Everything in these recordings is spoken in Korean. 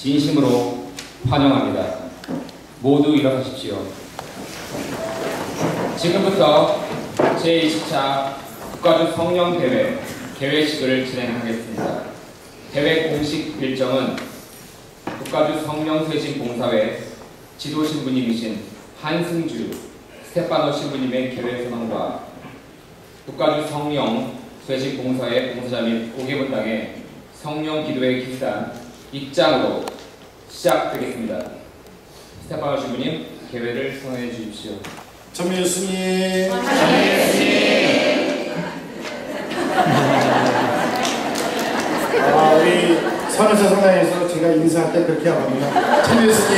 진심으로 환영합니다. 모두 일어나십시오. 지금부터 제20차 국가주 성령대회 개회식을 진행하겠습니다. 대회 공식 일정은 국가주 성령쇄신봉사회 지도신부님이신 한승주 스테파노 신부님의 개회 선언과 국가주 성령쇄신봉사회 봉사자 및 5개분당의 성령기도회 기수단 입장으로 시작되겠습니다. 스테파노 신부님, 개회를 선언해 주십시오. 전미 예수님. 우리 선교사 성당에서 제가 인사할 때 그렇게 하거든요. 전미 예수님.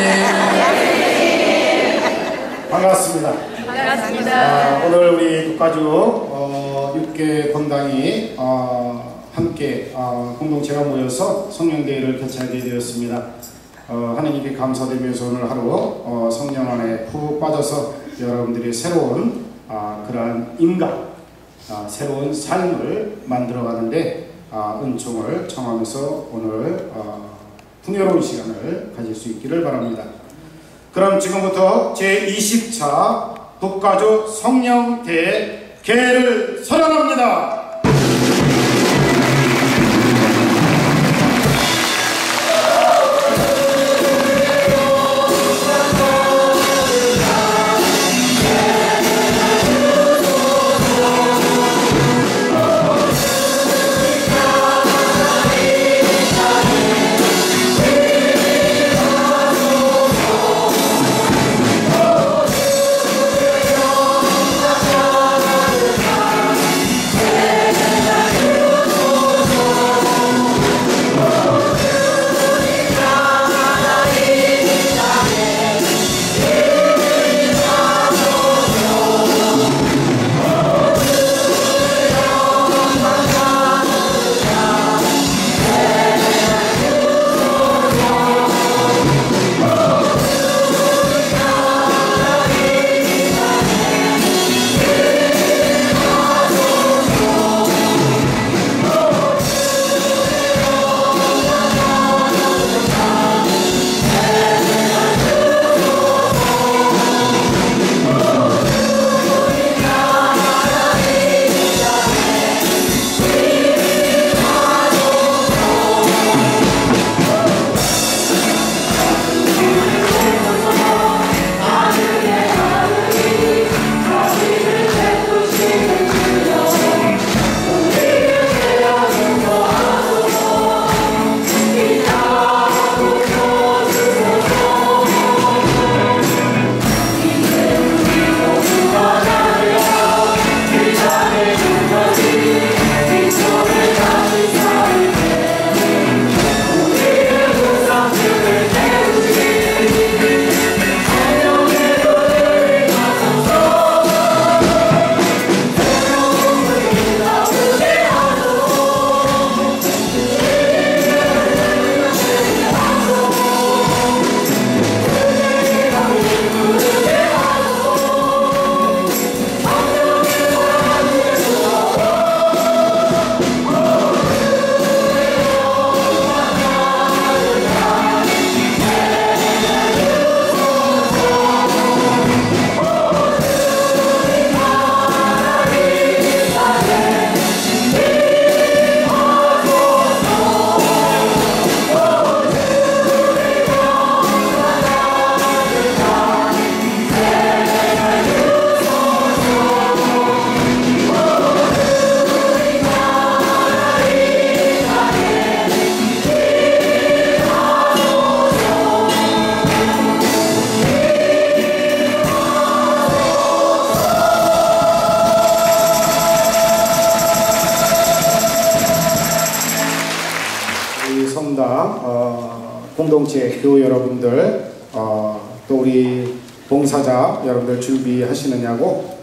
반갑습니다. 오늘 우리 국가주 6개 본당이 함께 공동체가 모여서 성령대회를 개최하게 되었습니다. 하나님께 감사드리면서 오늘 하루 성령 안에 푹 빠져서 여러분들이 새로운 그러한 인간, 새로운 삶을 만들어가는데 은총을 청하면서 오늘 풍요로운 시간을 가질 수 있기를 바랍니다. 그럼 지금부터 제20차 국가주 성령대회 개회를 선언합니다. 공동체 교우 여러분들, 또 우리 봉사자 여러분들 준비하시느냐고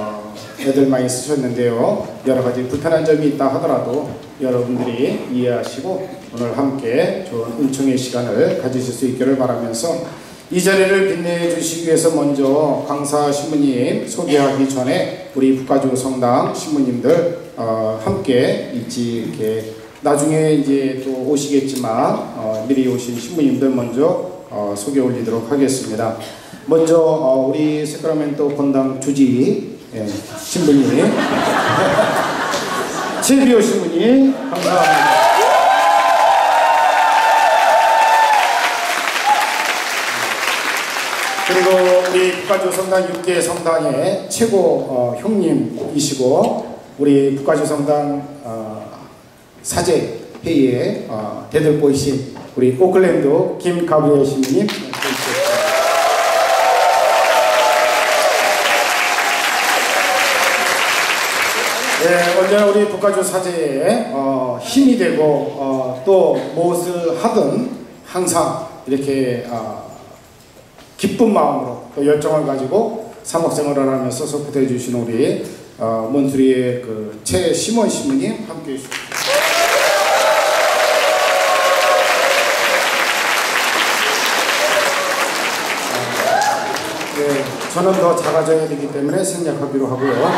애들 많이 쓰셨는데요. 여러가지 불편한 점이 있다 하더라도 여러분들이 이해하시고 오늘 함께 좋은 은총의 시간을 가지실 수 있기를 바라면서 이 자리를 빛내주시기 위해서 먼저 강사 신부님 소개하기 전에 우리 북가주 성당 신부님들 함께 일찍 이렇게 나중에 이제 또 오시겠지만 미리 오신 신부님들 먼저 소개 올리도록 하겠습니다. 먼저 우리 세크라멘토 본당 주지 신부님 최비호 신부님 감사합니다. 그리고 우리 북가주 성당 6개 성당의 최고 형님이시고 우리 북가주 성당 사제 회의에 대들보이신 우리 오클랜드 김가브리엘 신부님. 네, 언제나 우리 북가주 사제에 힘이 되고 또 무엇을 하든 항상 이렇게 기쁜 마음으로 또 열정을 가지고 사목생활을 하면서 서포트해 주시는 우리 몬트리의 그 최시몬 신부님 함께 해주십시오. 네, 저는 더 작아져야 되기 때문에 생략하기로 하고요.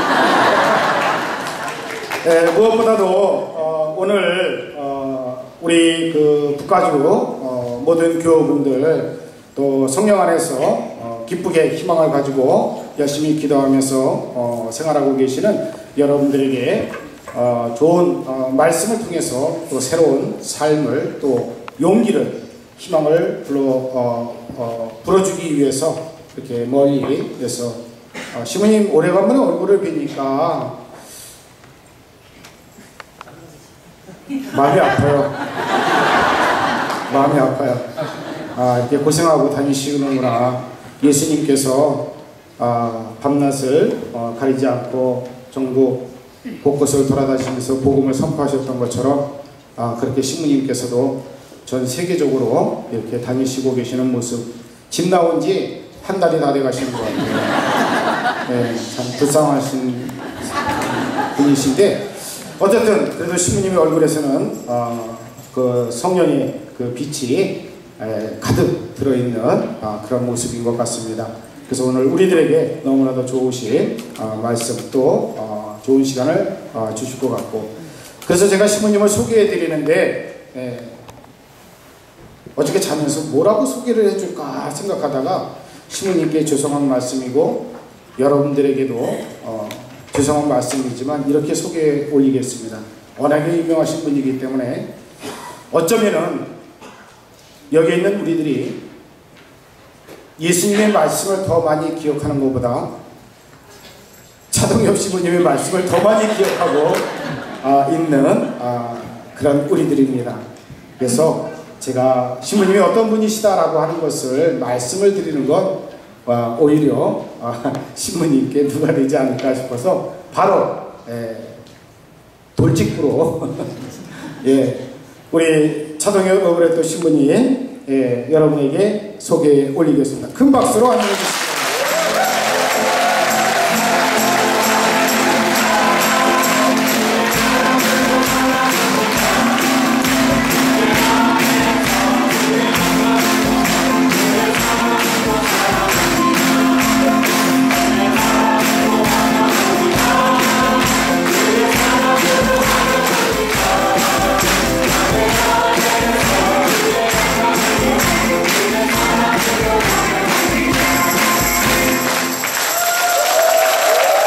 네, 무엇보다도 오늘 우리 그 북가주 모든 교우분들 또 성령 안에서 기쁘게 희망을 가지고 열심히 기도하면서 생활하고 계시는 여러분들에게 좋은 말씀을 통해서 또 새로운 삶을 또 용기를 희망을 불어주기 위해서 이렇게 멀리에서 시부님 오래간만에 얼굴을 뵈니까 마음이 아파요. 마음이 아파요. 이렇게 고생하고 다니시는구나. 예수님께서 밤낮을 가리지 않고 전국 곳곳을 돌아다니면서 복음을 선포하셨던 것처럼 그렇게 신부님께서도 전 세계적으로 이렇게 다니시고 계시는 모습. 집 나온 지 한 달이 다 돼 가시는 것 같아요. 네, 참 불쌍하신 분이신데 어쨌든 그래도 신부님의 얼굴에서는 그 성령의 그 빛이 가득 들어있는 그런 모습인 것 같습니다. 그래서 오늘 우리들에게 너무나도 좋으신 말씀 또 좋은 시간을 주실 것 같고 그래서 제가 신부님을 소개해 드리는데 어저께 자면서 뭐라고 소개를 해줄까 생각하다가 신부님께 죄송한 말씀이고 여러분들에게도 죄송한 말씀이지만 이렇게 소개해 올리겠습니다. 워낙에 유명하신 분이기 때문에 어쩌면은 여기 있는 우리들이 예수님의 말씀을 더 많이 기억하는 것보다 차동엽 신부님의 말씀을 더 많이 기억하고 있는 그런 우리들입니다. 그래서 제가 신부님이 어떤 분이시다라고 하는 것을 말씀을 드리는 건 오히려 신부님께 누가 되지 않을까 싶어서 바로 돌직구로 우리 차동엽 어그레토 신부님 여러분에게 소개해 올리겠습니다. 큰 박수로 환영해 주시기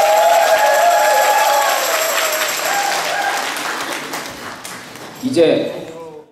이제